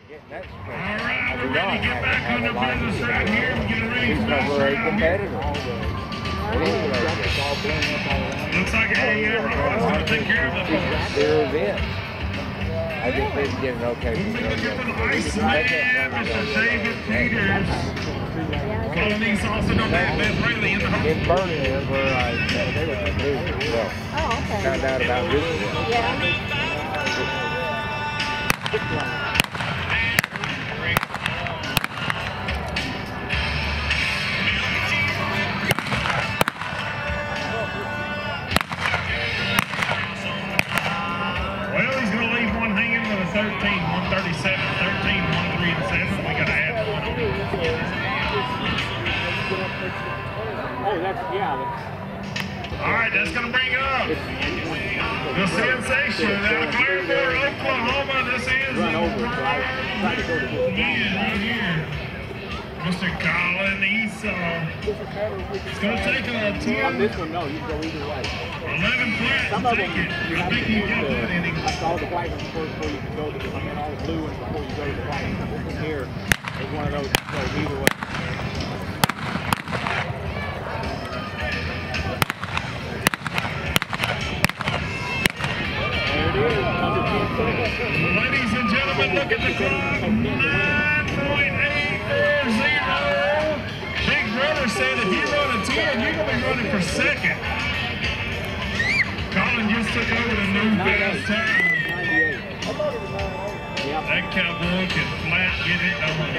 That's all right, we're ready to get back on the business right here. We're getting ready for this we're a round. competitor. Looks like Eddie Everhard's going to take care of it. Their event. I just didn't get an okay. Iceman, Mr. David Peters. Following these also don't have Ben Braley in the home. In Berlin is where I found out about this event. Well, he's going to leave one hanging with a 13, 137, 13, 1, 3, and 7. We got to add one on. Oh, that's, yeah. All right, that's going to bring up the sensation out of Claremore, Oklahoma. This is right here. Mr. Colin Esau. It's going to take a 10. On this one, no, you go either way. 11 flats. Some of them, you have to get use one inning. all the white ones first before you can go to the, all the blue ones before you go to the white ones. This one here is one of those that goes either way. Ladies and gentlemen, look at the clock. 9.840. Big Brother said if you run a 10, you're going to be running for second. Colin just took over the new fast time. That cowboy can flat get it done.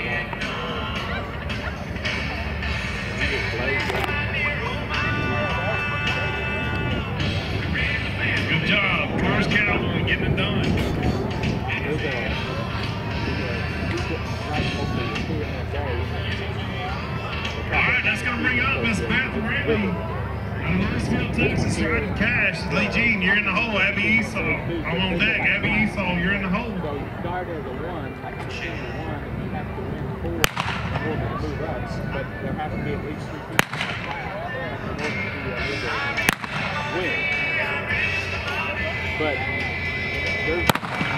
Good job, first cowboy getting it done. Alright, that's going to bring up Miss Beth Riley. Out of Louisville, Texas, riding cash. Lee Jean, you're in the hole. Abby Esau, I'm on deck. Abby Esau, you're in the hole. So you start as a 1, I can shoot a 1, and you have to win 4 in order to move up. But there has to be at least 3 people in order to win. But there's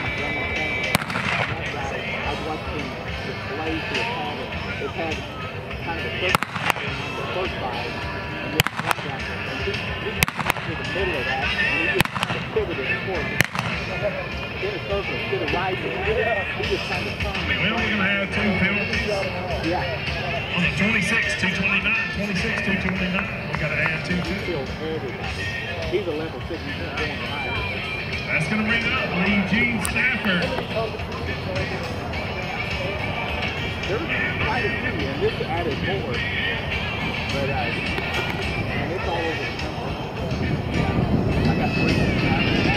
I've watched him display to a pattern. It had kind of a first 5, and this one guy, and he to the middle of that, and he just kind of pivoted forward. In a circle, instead of rising, he just kind of turned. Well, we're going to have 2 penalties. Yeah. On the 26, 229, 26, 229. We got to add 2 He kills everybody. He's a level 6, he's going higher. That's going to bring up Lee Jean Stafford. There's quite a few, and this added more. But, and it's all over the country. I got 3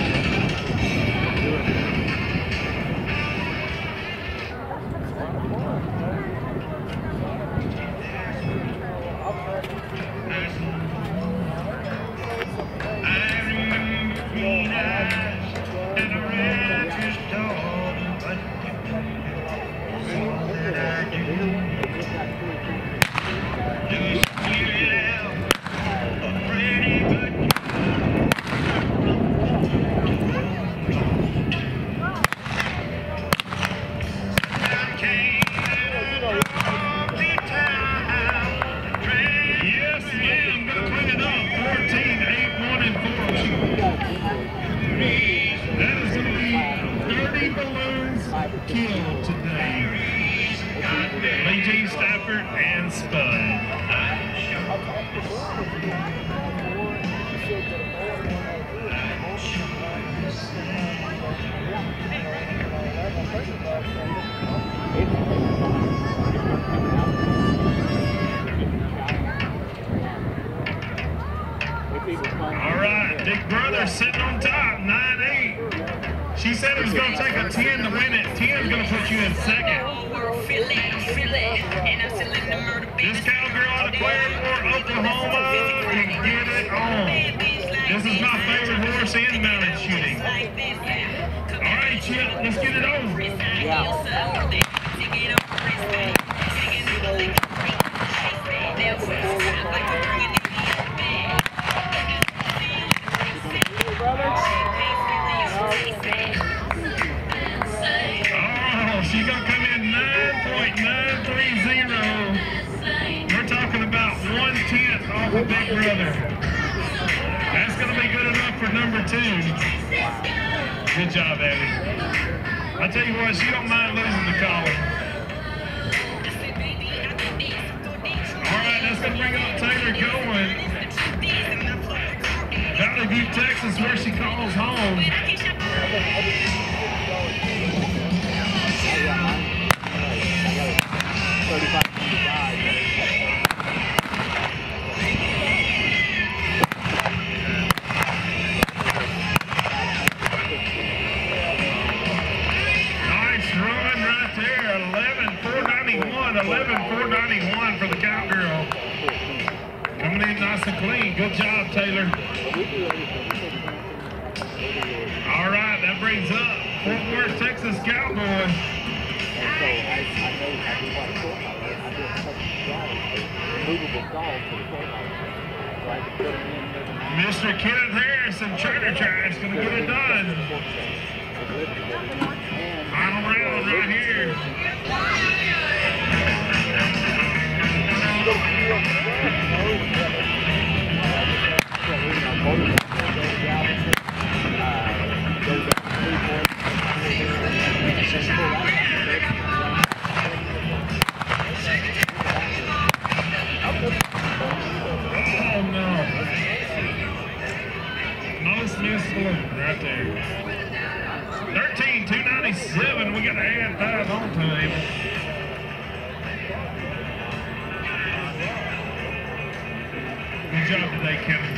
Killed today. Lee Jean Stafford and Spud. All right, Big Brother sitting on top, 9-8. She said it was going to take a 10 to win it. 10 is going to put you in second. This cowgirl out of Claremore, Oklahoma, can get it on. This is my favorite horse in mounted shooting. All right, Chip, let's get it on. Oh, she got brother. That's going to be good enough for number 2. Good job, Abby. I tell you what, she don't mind losing the collar. All right, that's going to bring up Taylor going. Valley View, Texas, where she calls home. Nice run right there. 11,491 for the cowgirl. Coming in nice and clean. Good job, Taylor. All right, that brings up Fort Worth, Texas Cowboy. Mr. Kenneth Harrison, Charter Trash, going to get it done. Final round right here. Oh no. Most missed balloon right there. 13,297. We got to add 5 on to him. Good job today, Kevin.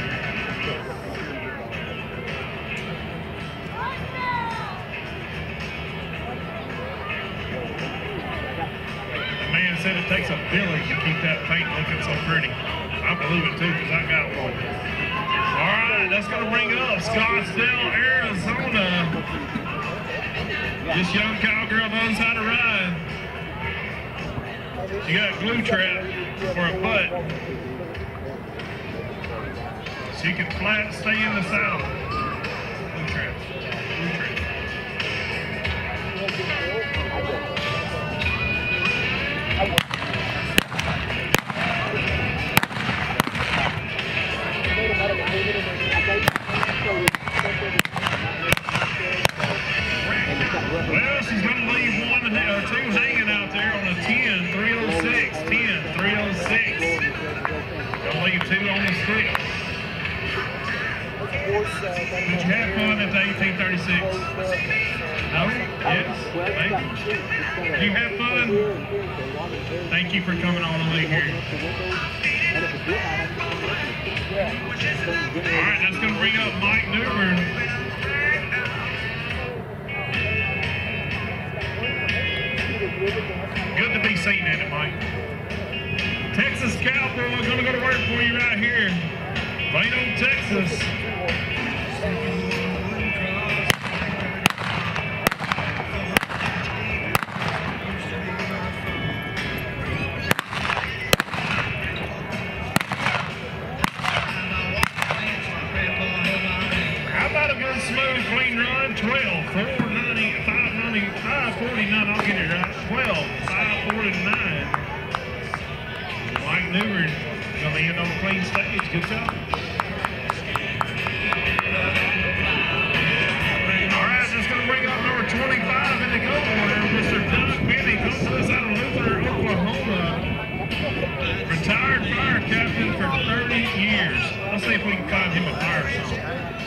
The man said it takes a village to keep that paint looking so pretty. I believe it too, because I got one. All right, that's going to bring up Scottsdale, Arizona. This young cowgirl knows how to ride. She got a glue trap for a butt. She can flat stay in the saddle. Glue trap. Glue trap. Well, she's going to leave 1 or 2 hanging out there on a 10, 306, 10, 306. Going to leave 2 on the stick. Did you have fun at the 1836? No? Yes? Maybe? Did you have fun? Thank you for coming all the way here. Alright, that's going to bring up Mike Newbern. Good to be seen in it, Mike. Texas Cowboy, going to go to work for you right here. Plano, Texas. How about a good smooth clean run? 12, 490, 590, 549. I'll get it right. 12, 549. Mike Newbern going to end on a clean stage. Good job. All right, just going to bring up number 25 in the go order, Mr. Doug Benny, comes to us out of Luther, Oklahoma. Retired fire captain for 30 years. Let's see if we can find him a fire song.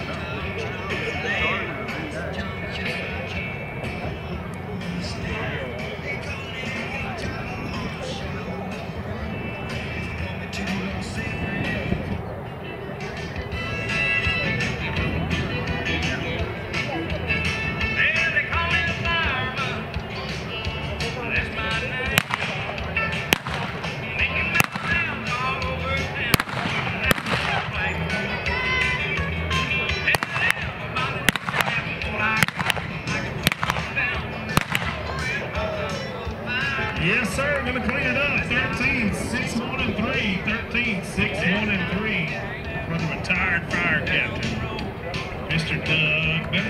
Yes, sir. Going to clean it up. 13, 6, 1, and 3. 13, 6, 1, and 3 for the retired fire captain, Mr. Doug Benny.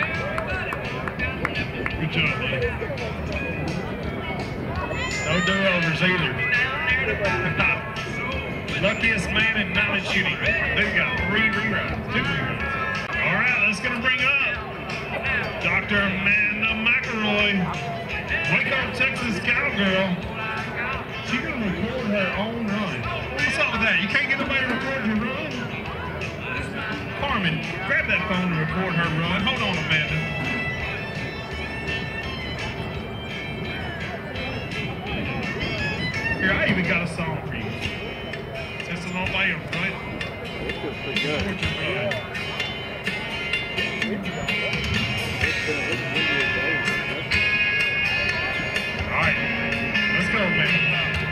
Good job, buddy. No do-overs either. Luckiest man in knowledge shooting. They've got 3 reruns, 2 reruns. All right, let's gonna bring up Dr. Amanda McElroy, Waco, Texas cowgirl. She's gonna record her own run. What's up with that? You can't get nobody to record your run? Carmen, grab that phone and record her run. Hold on, Amanda. Here, I even got a song for you. Just a little layer, right? This feels pretty good. Record your run. All right, let's go, man.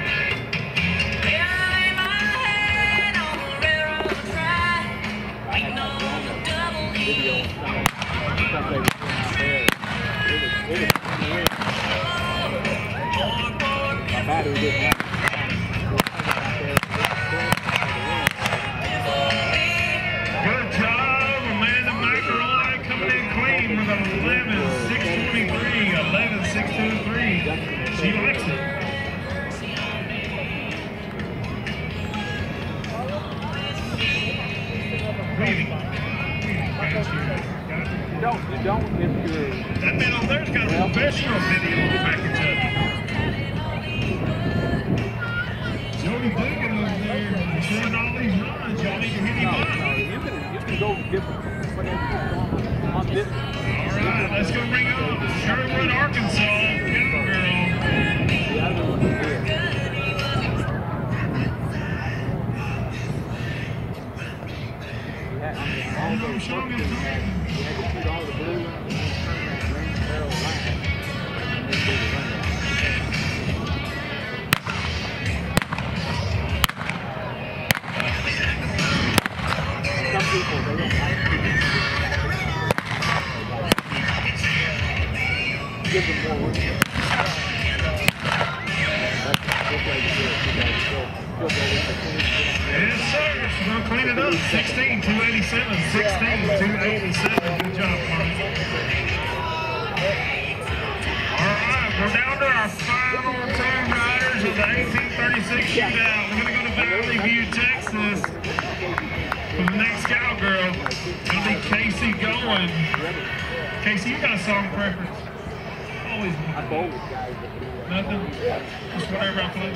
Good job, Amanda McElroy coming in clean with 11.623, 11.623. She likes it. You don't if you're... That man over there's got a professional video package up. Jody Dugan over there showing all these runs. Y'all need to hit him up. You can go different. Whatever on this. All right, let's go bring up Sherwood, Arkansas, cowgirl. The other one is here. All the blue ones, Reins barrel line, and then do the rundown. Some people, they don't like it. Give them more work. That's way to do it. Still go with the clean. Yes, sir. She's going to clean it up. 16,287. 16,287. Good job, Mark. All right, we're down to our final 2 riders of the 1836 shootout. We're going to go to Valley View, Texas. For the next cowgirl, it's going to be Casey going. Casey, you got a song preference? Always. I bowl with guys. Nothing? Just whatever I play.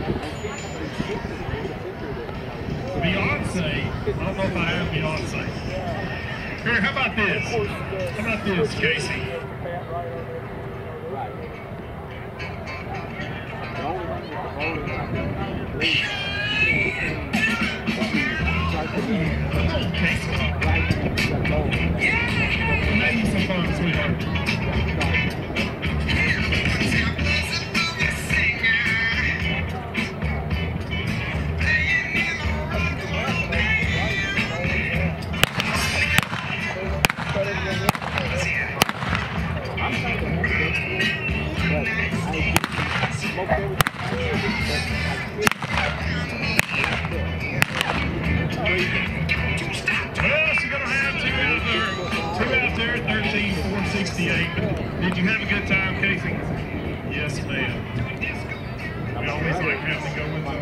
Beyonce. I don't know if I have Beyonce. Here, how about this? How about this, Casey? Come on, Casey. Have you some fun, sweetheart. Did you have a good time, Casey? Yes, ma'am. We always like having to go with them.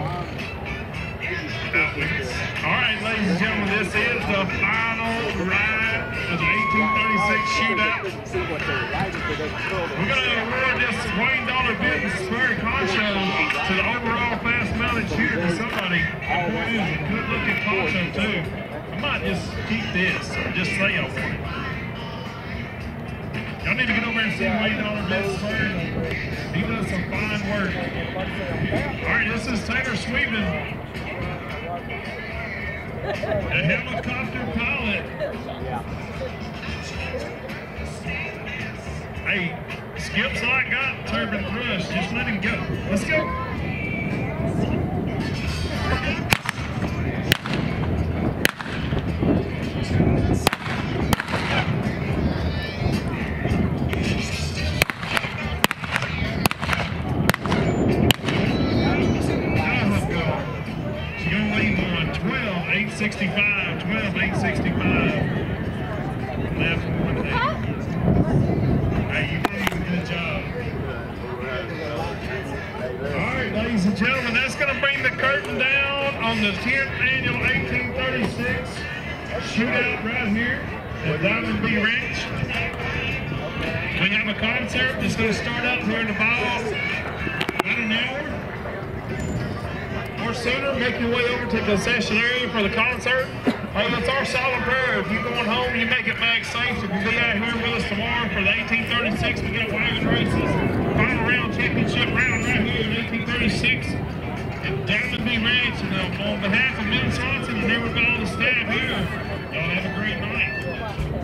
All right, ladies and gentlemen, this is the final ride of the 1836 shootout. We're going to award this Wayne Dollar Business Spur Concho to the overall fast-mounted shooter to somebody. The point is, a good-looking Concho, too. I might just keep this or just say I want it. Y'all need to get over there and see Wayne Dollar Business Spur. He does some fine work. All right, this is Taylor Sweetman. The helicopter pilot. Hey, Skip's like got turbine thrust. Just let him go. Let's go. She's going to leave on 12,865. 12,865. Left 1 Hey, you did a good job. All right. the 10th annual 1836 shootout right here at Diamond B Ranch. We have a concert that's going to start up here in about an hour or sooner. Make your way over to the concession area for the concert. Hey, that's our solemn prayer. If you're going home, you make it back safe. If you be out here with us tomorrow for the 1836, we got wagon races, final round championship round right here in 1836 at Diamond B Ranch. And on behalf of Bill Swanson and everybody on the staff here, y'all have a great night.